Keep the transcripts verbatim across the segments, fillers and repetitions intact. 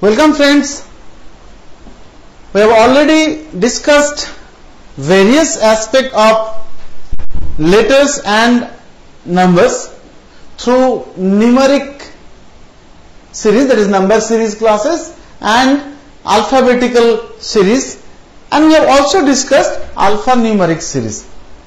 Welcome friends. We have already discussed various aspects of letters and numbers through numeric series, that is number series classes, and alphabetical series, and we have also discussed alphanumeric series.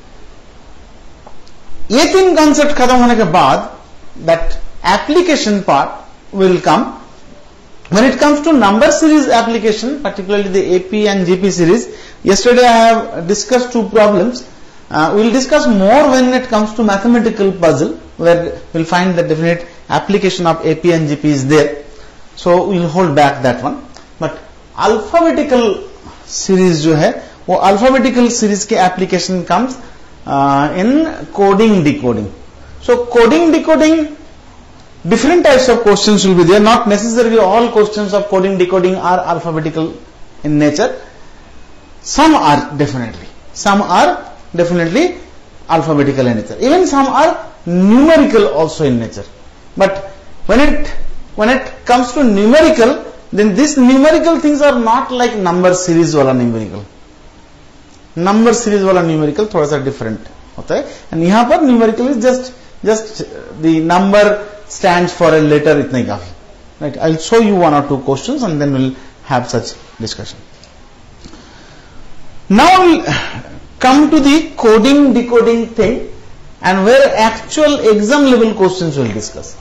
ये तीन concept खत्म होने के बाद that application part will come. When it comes to number series application, particularly the A P and G P series, yesterday I have discussed two problems. Uh, we will discuss more when it comes to mathematical puzzle, where we will find the definite application of A P and G P is there. So we will hold back that one. But alphabetical series जो है, वो alphabetical series के application comes uh, in coding decoding. So coding decoding, different types of questions will be there. Not necessarily all questions of coding decoding are alphabetical in nature. Some are definitely. Some are definitely alphabetical in nature. Even some are numerical also in nature. But when it when it comes to numerical, then these numerical things are not like number series wala numerical. Number series wala numerical थोड़ा सा different होता है. And यहाँ पर numerical is just just the number stands for a letter, itna hi kafi. Right? I'll show you one or two questions and then we'll have such discussion. Now we'll come to the coding decoding thing, and where actual exam level questions will discuss.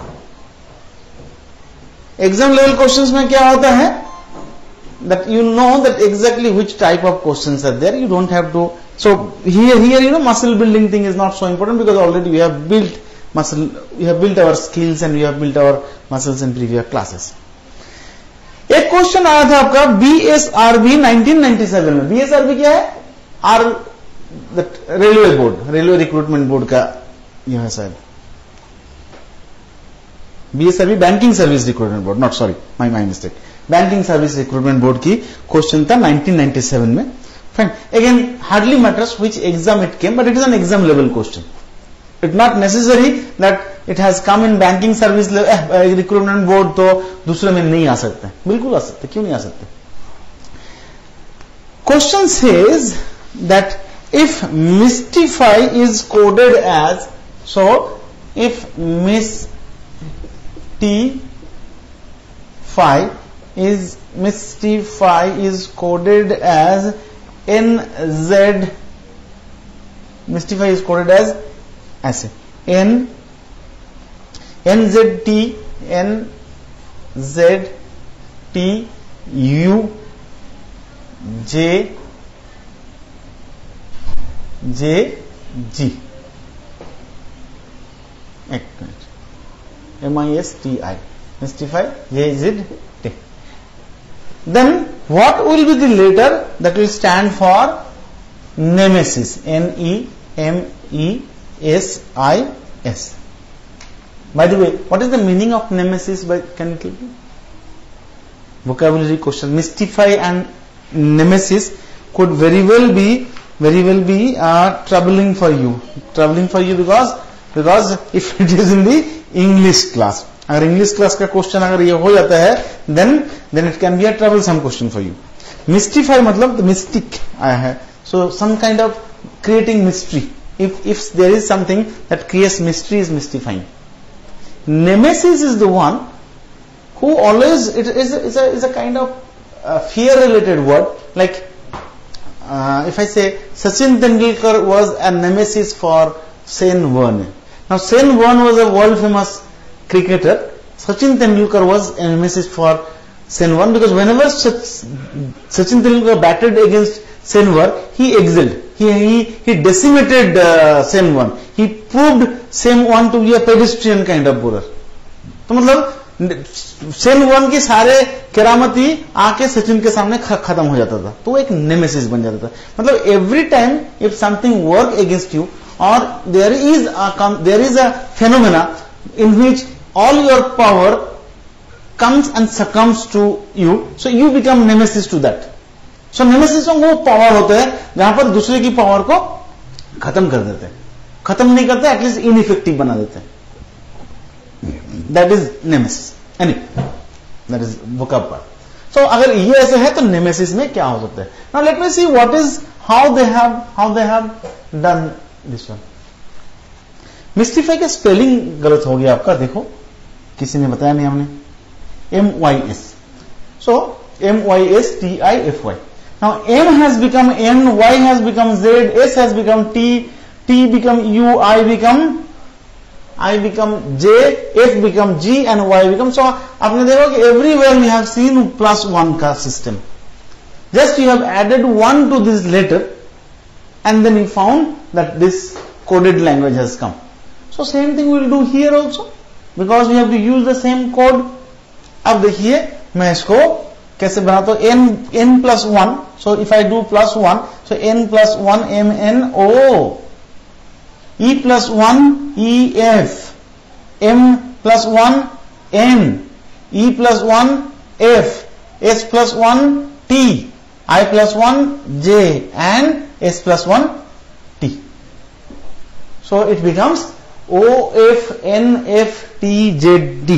Exam level questions mein kya hota hai? That you know that exactly which type of questions are there. You don't have to. So here, here you know muscle building thing is not so important because already we have built muscle, we have built our skills and we have built our muscles in previous classes. एक question आया था आपका B S R B nineteen ninety seven में. B S R B क्या है? R railway board, railway recruitment board का यह है शायद. B S R B banking service recruitment board, not sorry my my mistake. Banking service recruitment board की question था nineteen ninety seven में. Fine. Again hardly matters which exam it came, but it is an exam level question. It's not necessary that it has come in banking service recruitment board तो दूसरे में नहीं आ सकते. बिल्कुल आ सकते. क्यों नहीं आ सकते? Question says that if Mystify is coded as, so if Mystify is Mystify is coded as N Z, Mystify is coded as ऐसे N N Z T N Z T U J J G. एक minute. M I S T I mystify J Z T. Then what will be the letter that will stand for nemesis. N E M E S I S. By the way, what is the meaning of nemesis? By can you tell me? Vocabulary question. Mystify and nemesis could very well be very well be uh, troubling for you. Troubling for you because because if it is in the English class. अगर English class का question अगर ये हो जाता है, then then it can be a troublesome question for you. Mystify मतलब the mystic आया है. So some kind of creating mystery. If if there is something that creates mystery is mystifying. Nemesis is the one who always it is a, is a is a kind of uh, fear related word. Like uh, if I say Sachin Tendulkar was a nemesis for Sen Warne. Now Sen Warne was a world famous cricketer. Sachin Tendulkar was a nemesis for Sen Warne because whenever Sachin Tendulkar batted against Sen Warne, he excelled. He, he, he decimated uh, Sen Warne. He proved Sen Warne to be a pedestrian kind of bowler. तो मतलब Sen Warne की सारे करामती आके सचिन के सामने खत्म हो जाता था. तो वो एक नेमेसिस बन जाता था. मतलब every time if something work against you or there is a there is a phenomena in which all your power comes and succumbs to you, so you become nemesis to that. So nemesis में वो power होता है जहां पर दूसरे की power को खत्म कर देते हैं. खत्म नहीं करते, एटलीस्ट इनइफेक्टिव बना देते हैं. That is nemesis. Any that is vocab part. So अगर ये ऐसे है तो नेमेसिस में क्या हो सकता है? Now let me see what is how they have how they have done this one. Mystify का स्पेलिंग गलत हो गया आपका, देखो किसी ने बताया नहीं हमने. M Y S. So M Y S T I F Y. Now M has become N, Y has become Z, S has become T, T become U, I become I become J, F become G and Y become. So आपने देखो कि everywhere we have seen plus one का system. Just you have added one to this letter and then you found that this coded language has come. So same thing we will do here also because we have to use the same code. अब देखिए मैं इसको कैसे बनाता हूँ. n n plus one. So if I do plus one, so n plus one m n o. E plus one E F, M plus one N, E plus one F, S plus one T, I plus one J and S plus one T. So it becomes O F N F T J D.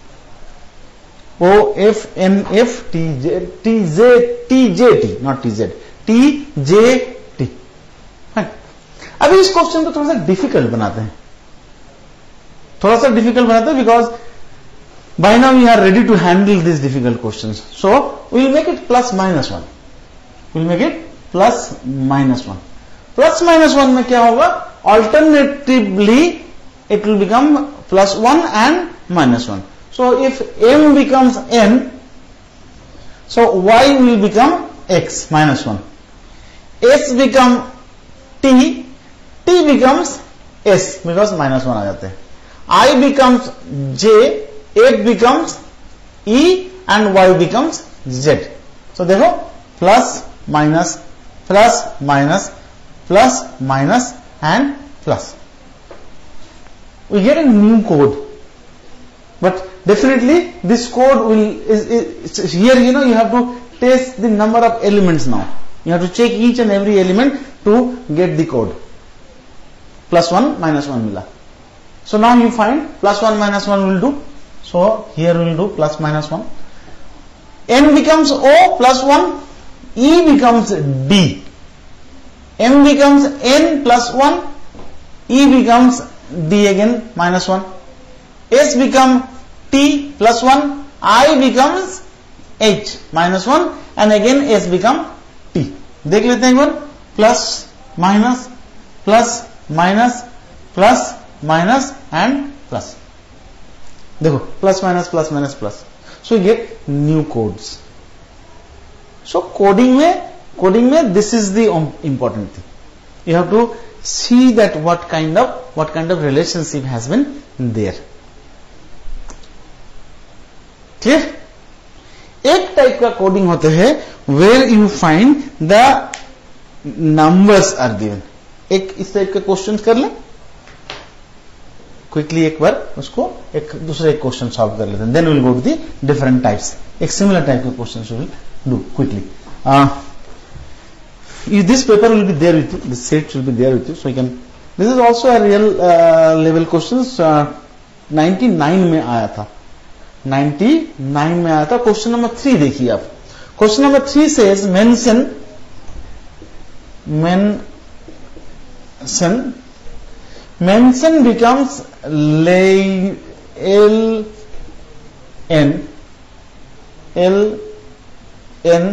O F N F T J T J T J T, not T Z, T J T. अभी इस question को थोड़ा सा difficult बनाते हैं, थोड़ा सा difficult बनाते हैं because by now we are ready to handle this difficult questions. So we will make it plus minus one. Will make it plus minus one. Plus minus one में क्या होगा? Alternatively it will become plus one and minus one. So if m becomes n, so y will become x minus one. s become t, t becomes s because minus one आ जाते हैं. I becomes j, f becomes e and y becomes z. So देखो plus minus plus minus plus minus and plus. We get a new code, but definitely this code will is, is here. You know you have to test the number of elements now. You have to check each and every element to get the code. Plus one minus one mila. So now you find plus one minus one will do. So here we will do plus minus one. N becomes O plus one. E becomes D. M becomes N plus one. E becomes D again minus one. S become T plus one. I becomes H minus one and again S become T. देख लेते हैं एक बार. Plus minus plus minus plus minus and plus. देखो plus minus plus minus plus. So you get new codes. So coding में coding में this is the important thing. You have to see that what kind of what kind of relationship has been there. Clear? एक type का coding होते हैं where you find the numbers are given. एक इस type के question कर लें quickly एक बार, उसको एक दूसरे एक क्वेश्चन सॉल्व कर लेते हैं. Then will go to the different types. एक सिमिलर टाइप के question will do quickly. This paper will be there with you, this set will be there with you, so you can. This is also a real level question. Ninety nine में आया था, ninety nine में आया था. Question number three देखिए आप. Question number three says mention mention mention becomes lay l n l n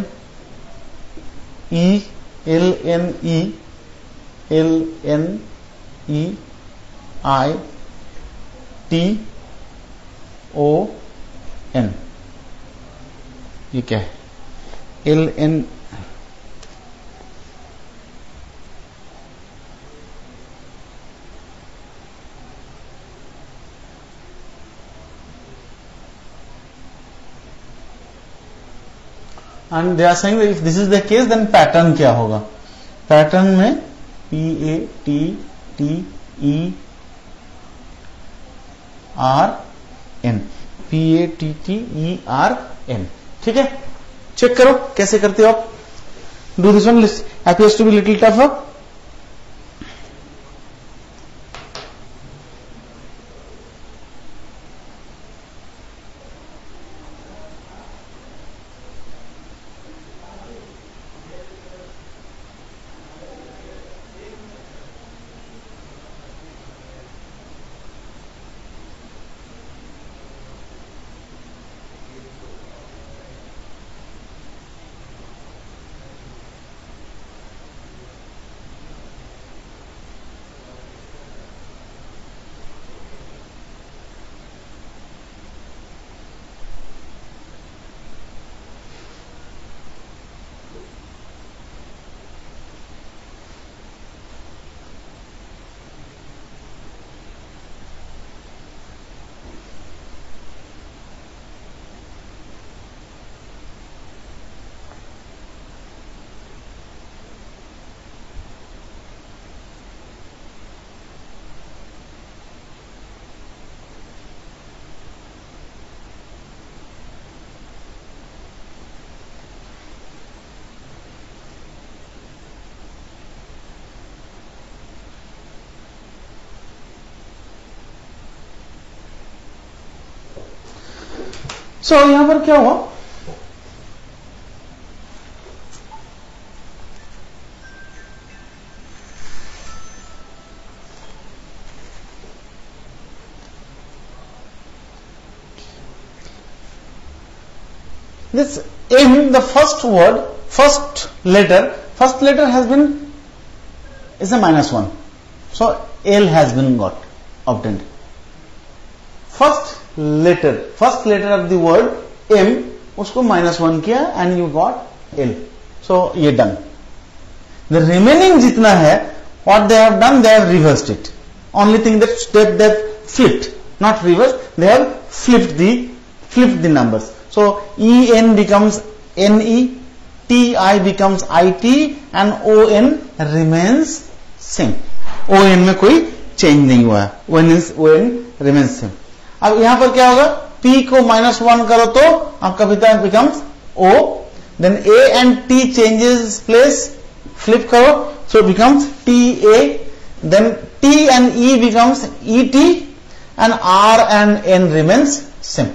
e l n e l n e I t o n. ये क्या है? l n and they are saying that if this is the case then pattern क्या होगा? Pattern में P A T T E R N, P A T T E R N. ठीक है, check करो कैसे करते हो आप. Do this one appears to be little tougher. So so, यहां पर क्या हुआ, this M, the first word, first letter, first letter has been is a minus one, so L has been got obtained. First letter, first letter of the word M, उसको minus one किया and you got L, so ये done. The remaining जितना है, what they have done, they have reversed it. Only thing that step they have flipped, not reversed, they have flipped the flipped the numbers. So E N becomes N E, T I becomes I T and O N remains same. O N में कोई change नहीं हुआ है. O N is O N remains same. अब यहाँ पर क्या होगा, P को minus one करो तो आपका पिता becomes O, then A and T changes place, flip करो, so it becomes T A, then T and E becomes E T and R and N remains same.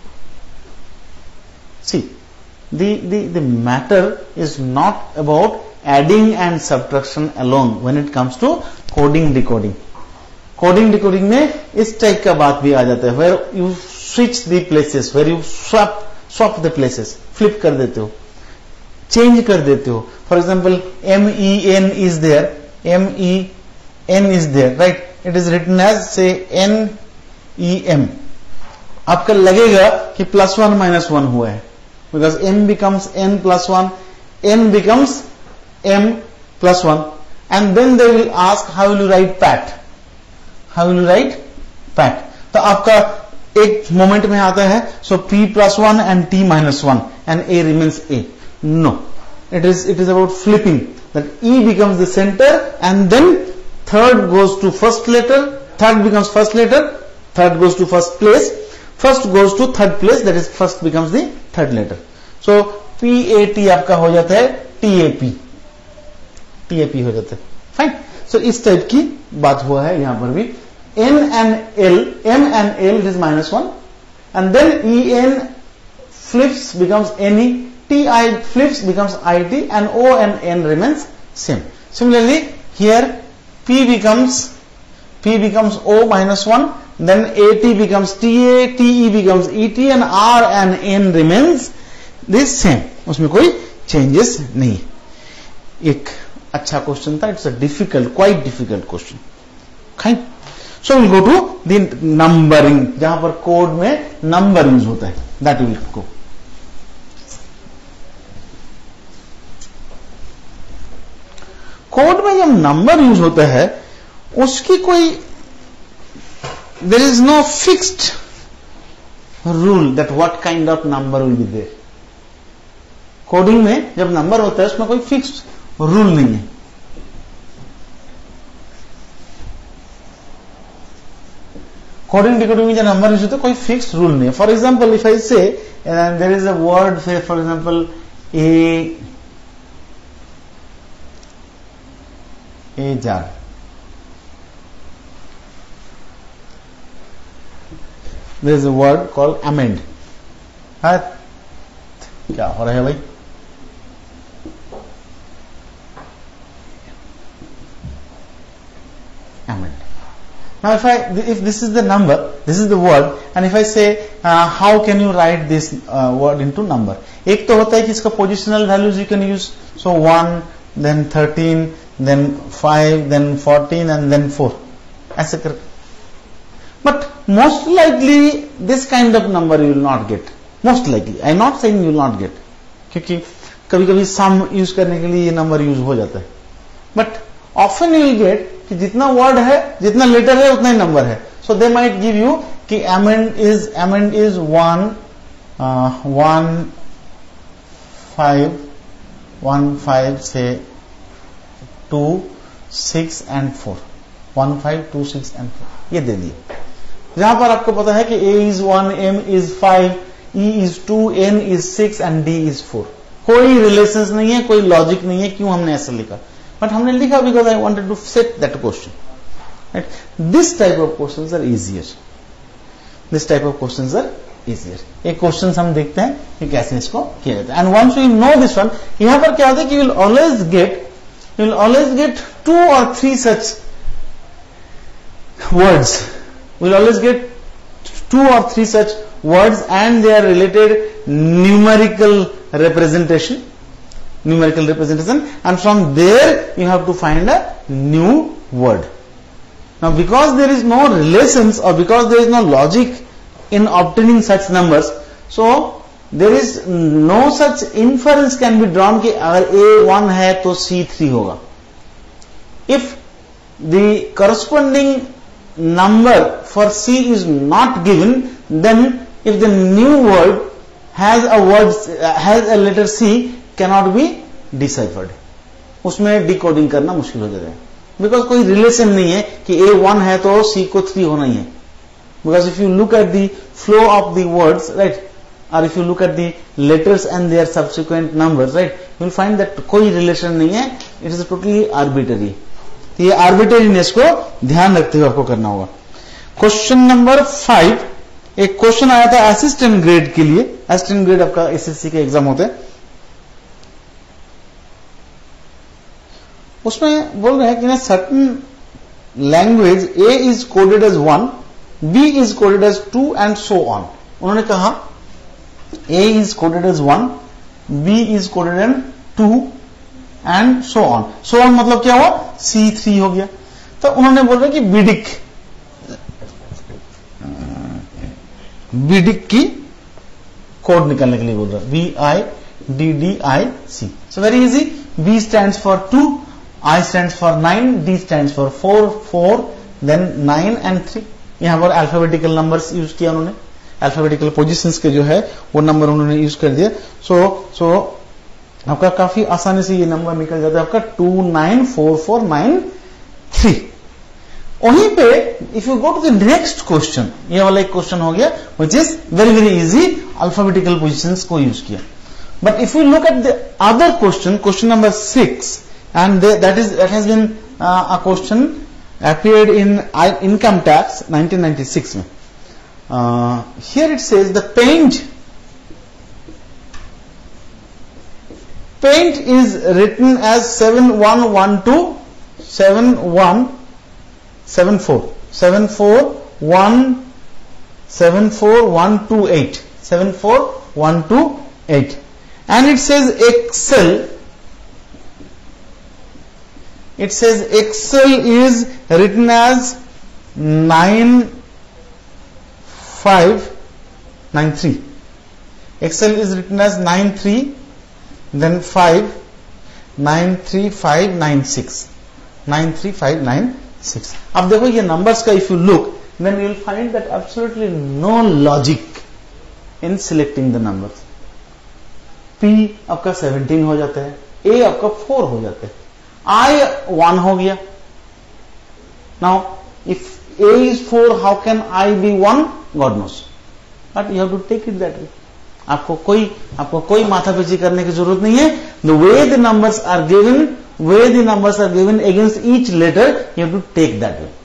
See, the, the, the matter is not about adding and subtraction alone when it comes to coding decoding. Coding decoding में इस type का बात भी आ जाता है, where you switch the places, where you swap swap the places, flip कर देते हो, change कर देते हो. For example, M E N is there, M E N is there, right? It is written as say N E M. आपका लगेगा कि plus one minus one हुआ है, because M becomes N plus one, N becomes M plus one, and then they will ask how will you write Pat? How will you write Pat? तो आपका एक moment में आता है, so P plus one and T minus one and A remains A. No, it is it is about flipping, that E becomes the center and then third goes to first letter, third becomes first letter, third goes to first place, first goes to third place, that is first becomes the third letter. So P A T आपका हो जाता है T A P, T A P हो जाता है. Fine. सो इस type की बात हुआ है यहां पर भी. N and L, M and L, it is minus one, and then E N flips becomes N E, T I flips becomes I T, and O and N remains same. Similarly here P becomes P becomes O minus one, then A T becomes T A, T E becomes E T, and R and N remains the same. उसमें कोई changes नहीं. एक अच्छा question था. It's a difficult, quite difficult question. Fine. So we'll go to the numbering, जहां पर code में number use होता है. That will go. कोड में जब नंबर यूज होता है उसकी कोई there is no fixed rule that what kind of number will be there. Coding में जब नंबर होता है उसमें कोई फिक्स्ड रूल नहीं है. कोडिंग डिकोडिंग में जो नंबर यूज होता है कोई फिक्स्ड रूल नहीं है. For example if I say there is a word, for example A A jar, there is a word called amend. हाँ, क्या हो रहा है भाई? Amend. Now if I, if this is the number, this is the word, and if I say uh, how can you write this uh, word into number? एक तो होता है कि इसका positional values you can use, so one, then thirteen, then five, then fourteen, and then four. ऐसे कर. But most likely this kind of number you will not get. Most likely, I am not saying you will not get, क्योंकि कभी कभी sum use करने के लिए ये number use हो जाता है. But often you will get कि जितना word है, जितना letter है, उतना ही number है. So they might give you कि amend is amend is one, uh, one, five, one, five, say two, six and four. One, five, two, six and four. ये दे दिए. जहां पर आपको पता है कि A is one, M is five, E is two, N is six and D is four. कोई relations नहीं है, कोई लॉजिक नहीं है क्यों हमने ऐसा लिखा. बट हमने लिखा because I wanted to set that question. Right. This type of questions are easier. दिस टाइप ऑफ क्वेश्चंस आर easier. एक क्वेश्चन हम देखते हैं कि कैसे इसको किया जाता है. And once we know this one, यहां पर क्या होता है कि you will always get you will always get two और three such words. You will always get two or three such words and they are related numerical representation numerical representation and from there you have to find a new word. Now because there is no relations or because there is no logic in obtaining such numbers, so there is no such inference can be drawn कि अगर A one है तो C three होगा. If the corresponding number for C is not given, then if the new word has a word uh, has a letter C cannot be deciphered. उसमें decoding करना मुश्किल हो जाता है बिकॉज कोई रिलेशन नहीं है कि A one है तो C को थ्री होना ही है. Because if you look at the flow of the words, right, और if you look at the letters and their subsequent numbers, right, you will find that कोई रिलेशन नहीं है. It is totally arbitrary. तो ये आर्बिटरीनेस को ध्यान रखते हुए आपको करना होगा. क्वेश्चन नंबर फाइव, एक क्वेश्चन आया था असिस्टेंट ग्रेड के लिए. असिस्टेंट ग्रेड आपका एसएससी के एग्जाम होते हैं. उसमें बोल रहे हैं कि ना certain language A is coded as one, B is coded as two and so on. उन्होंने कहा A is coded as one, B is coded as two and so on. So on मतलब क्या हुआ, सी थ्री हो गया. तो उन्होंने बोल रहे कि बीडिक बीडिक की कोड निकालने के लिए बोल रहा है. B I D D I C. So very easy. B stands for two, I stands for nine, D stands for four, four then nine and three. यहां पर अल्फाबेटिकल नंबर्स यूज किया उन्होंने. अल्फाबेटिकल पोजीशंस के जो है वो number उन्होंने use कर दिया. सो सो आपका काफी आसानी से ये नंबर निकल जाता है आपका two nine four four nine three. वहीं पे if you go to the next question, ये वाला एक क्वेश्चन हो गया which is very very easy, alphabetical positions को यूज किया. But if you look at the other question, question number six, and that is that has been a question appeared in income tax nineteen ninety-six में. uh, here it says the paint paint is written as seven one one two seven one seven four seven four one seven four one two eight seven four one two eight, and it says Excel. It says Excel is written as nine five nine three. Excel is written as nine three, then five nine three five nine six nine three five nine six. अब देखो ये numbers का if you look, then you will find that absolutely no logic in selecting the numbers. P आपका seventeen हो जाता है, A आपका four हो जाता है, I one हो गया. Now if A is four, how can I be one? God knows. But you have to take it that way. आपको कोई आपको कोई माथापच्ची करने की जरूरत नहीं है. The way the numbers are given, way the numbers are given against each letter, you have to take that way.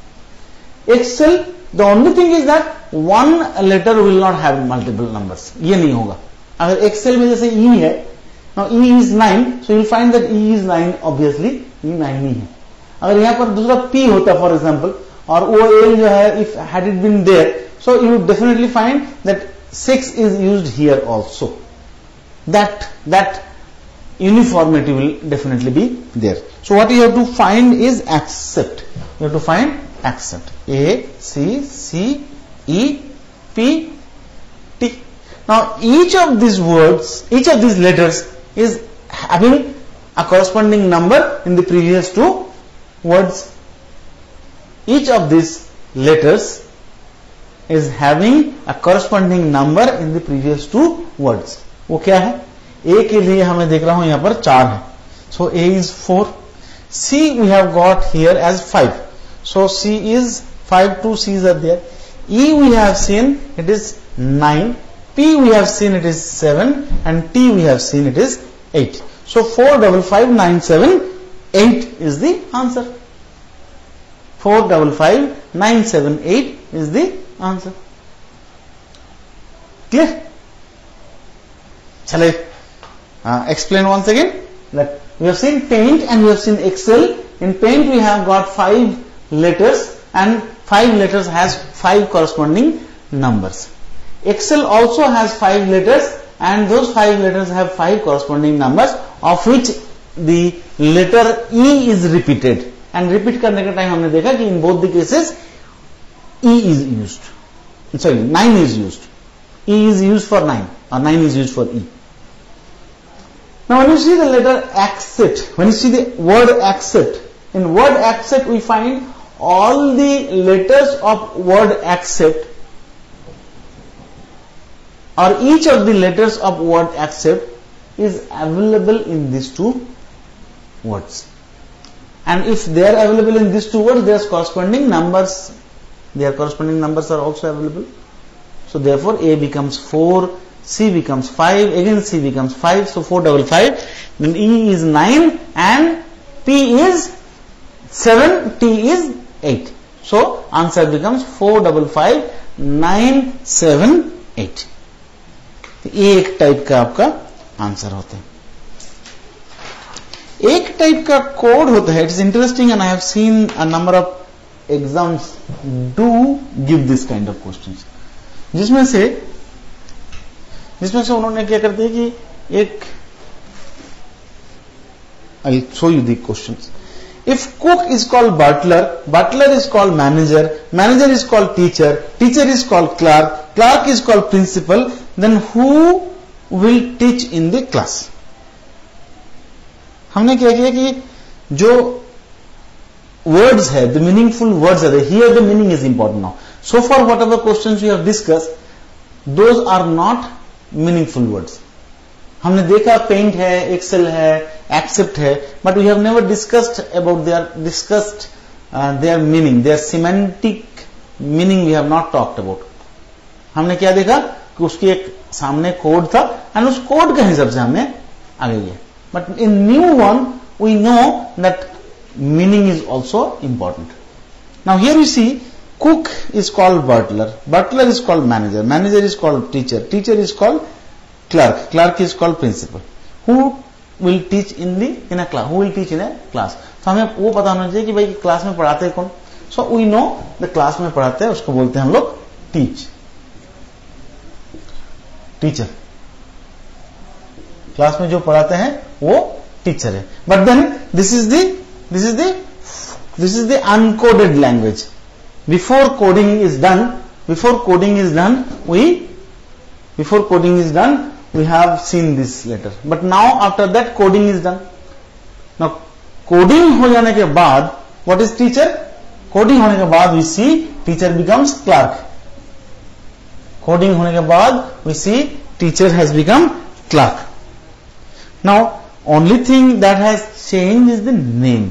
Excel, the only thing is that one letter will not have multiple numbers. ये नहीं होगा. अगर Excel में जैसे E है, now E is nine, so you will find that E is nine, obviously E nine ही है. अगर यहाँ पर दूसरा P होता for example, और वो L जो है, if had it been there, so you would definitely find that six is used here also. That that uniformity will definitely be there. So what you have to find is accept. You have to find accept. A, C, C, E, P, T. Now each of these words, each of these letters is having a corresponding number in the previous two words. Each of these letters is having a corresponding number in the previous two words. वो क्या है? A के लिए हमें देख रहा हूं यहां पर चार है. So A is four. C we have got here as five. So C is five, two C's are there. E we have seen it is nine. P we have seen it is seven, and T we have seen it is eight. So four double five nine seven eight is the answer. Four double five nine seven eight is the answer. Clear? Shall I uh, explain once again? That we have seen Paint and we have seen Excel. In Paint we have got five letters and five letters has five corresponding numbers. Excel also has five letters and those five letters have five corresponding numbers, of which the letter E is repeated. And repeat करने का time हमने देखा कि in both the cases E is used. Sorry, nine is used. E is used for nine or nine is used for E. Now when you see the letter accept, when you see the word accept, in word accept we find all the letters of word accept, or each of the letters of word accept is available in these two words. And if they are available in these two words, their corresponding numbers, their corresponding numbers are also available. So therefore A becomes four, C becomes five, again C becomes five, so four double five, then E is nine and P is seven, T is eight. So answer becomes four double five, nine, seven, eight. ये एक type का आपका answer होता है. एक type का code होता है. It's interesting and I have seen a number of exams do give this kind of questions, जिसमें से जिसमें से उन्होंने क्या करते हैं कि एक I show you the questions. If cook is called butler, butler is called manager, manager is called teacher, teacher is called clerk, clerk is called principal, then who will teach in the class? हमने क्या किया कि जो words है, the meaningful words are there. Here the meaning is important now. So far whatever questions we have discussed, those are not meaningful words. हमने देखा paint है, Excel है, एक्सेप्ट है, but we have never discussed about their discussed their meaning, their semantic meaning we have not talked about. हमने क्या देखा कि उसकी एक सामने कोड था एंड उस कोड के हिसाब से हमने आगे गए. But in new one we know that meaning is also important. Now here you see cook is called butler, butler is called manager, manager is called teacher, teacher is called clerk, clerk is called principal. Who will teach in the in a class? Who will teach in a class? तो हमें वो पता होना चाहिए कि भाई class में पढ़ाते हैं कौन. So we know the class में पढ़ाते हैं उसको बोलते हैं हम लोग teach, teacher. क्लास में जो पढ़ाते हैं वो टीचर है. But then this is the this is the this is the uncoded language. Before coding is done, before coding is done, we before coding is done. We have seen this letter, but now after that coding is done. Now coding हो जाने के बाद what is teacher? Coding होने के बाद we see teacher becomes clerk. Coding होने के बाद we see teacher has become clerk. Now only thing that has changed is the name.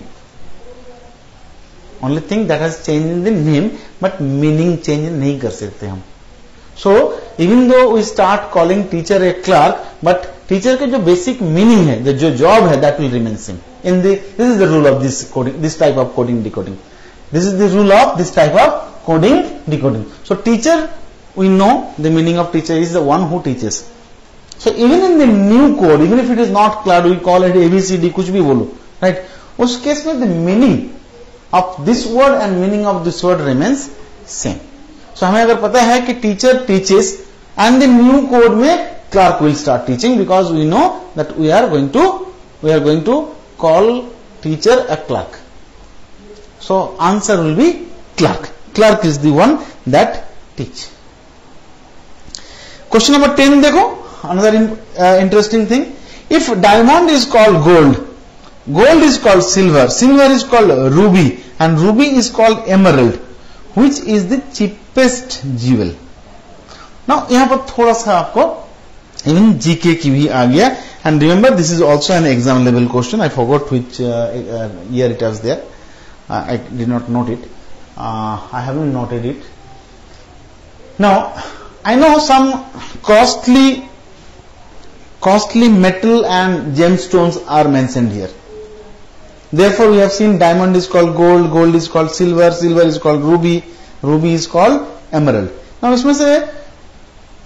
Only thing that has changed is the name, but meaning change नहीं कर सकते हम. So even though we start calling teacher a clerk, but teacher के जो basic meaning है, the जो job है, that will remain same. In the this is the rule of this coding, this type of coding decoding. This is the rule of this type of coding decoding. So teacher, we know the meaning of teacher is the one who teaches. So even in the new code, even if it is not clear, we call it A B C D, कुछ भी बोलो, right? उस case में the meaning of this word and meaning of this word remains same. So हमें अगर पता है कि teacher teaches and the new code में clerk will start teaching, because we know that we are going to we are going to call teacher a clerk. So answer will be clerk. Clerk is the one that teach. Question number ten देखो, another in, uh, interesting thing. If diamond is called gold, gold is called silver, silver is called ruby, and ruby is called emerald, which is the cheapest jewel? Now यहाँ पर थोड़ा सा आपको even G K की भी आ गया. And remember this is also an exam level question. I forgot which uh, uh, year it was there. uh, I did not note it. uh, I haven't noted it. Now I know some costly costly metal and gemstones are mentioned here. Therefore we have seen diamond is called gold, gold is called silver, silver is called ruby, ruby is called emerald. Now इसमें से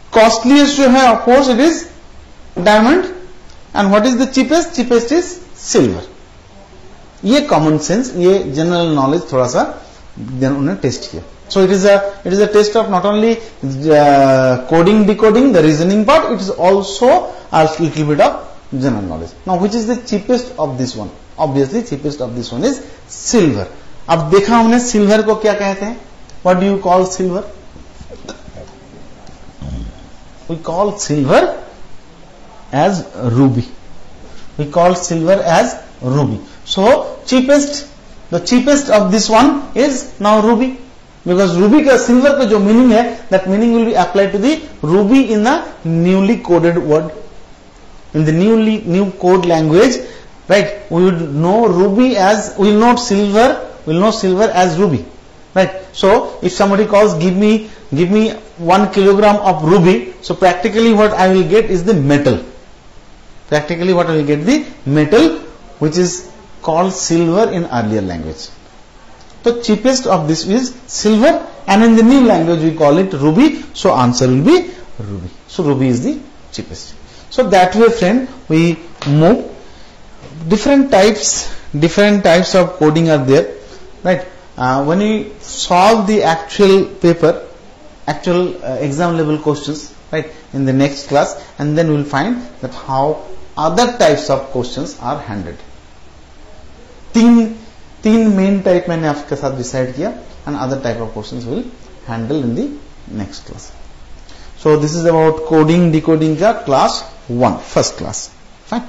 costliest जो है of course it is diamond, and what is the cheapest? Cheapest is silver. ये common sense, ये general knowledge थोड़ा सा उन्होंने test किया. So it is a it is a test of not only uh, coding, decoding, the reasoning part. It is also a little bit of general knowledge. Now, which is the cheapest of this one? Obviously, cheapest of this one is silver. अब देखा हमने silver को क्या कहते हैं? What do you call silver? We call silver as ruby. We call silver as ruby. So cheapest, the cheapest of this one is now ruby. Because ruby का silver का जो मीनिंग है, that meaning will be applied to the ruby in the newly coded word, in the newly new code language, right? We would know ruby as, we will know silver, we will know silver as ruby, right? So if somebody calls, give me give me one kilogram of ruby, so practically what I will get is the metal. Practically what I will get the metal, which is called silver in earlier language. So cheapest of this is silver, and in the new language we call it ruby. So answer will be ruby. So ruby is the cheapest. So that way, friend, we move. Different types, different types of coding are there, right? Uh, when we solve the actual paper, actual uh, exam level questions, right, in the next class, and then we will find that how other types of questions are handled. तीन तीन main type मैंने आपके साथ decide किया, and other type of questions will handle in the next class. So this is about coding decoding का class one, first class. Fine.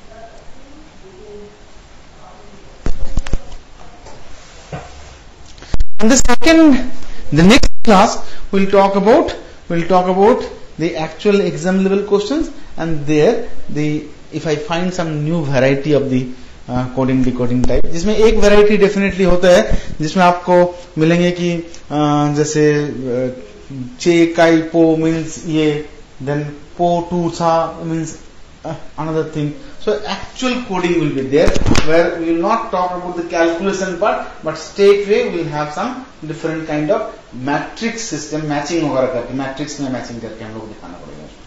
And the second, the next class will talk about will talk about the actual exam level questions, and their the if I find some new variety of the coding decoding type, जिसमें एक variety definitely होता है जिसमें आपको मिलेंगे कि uh, जैसे चे काई पो मीन्स ये, देन पो टू सा means another thing. So actual coding will be there where we will not talk about the calculation part, but straight way will have some different kind of matrix system, matching वगैरह करके, matrix में matching करके हम लोग दिखाना पड़ेगा.